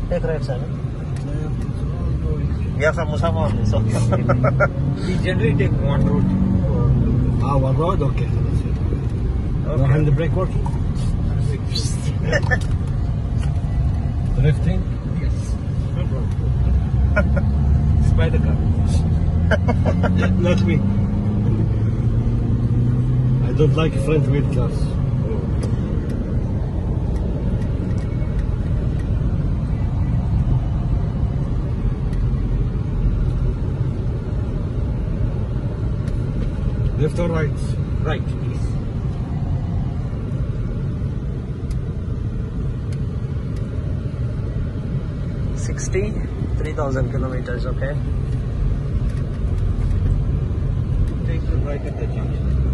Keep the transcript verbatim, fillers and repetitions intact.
Take right side. Yeah, from Musama only. So we generally take one road. Ah, one road? Okay. okay. No hand brake working? Drifting? Yes. No problem. It's by the car. Not me. I don't like front wheel cars. Left or right? Right, please. sixty-three thousand kilometers, okay? Take the right at the junction.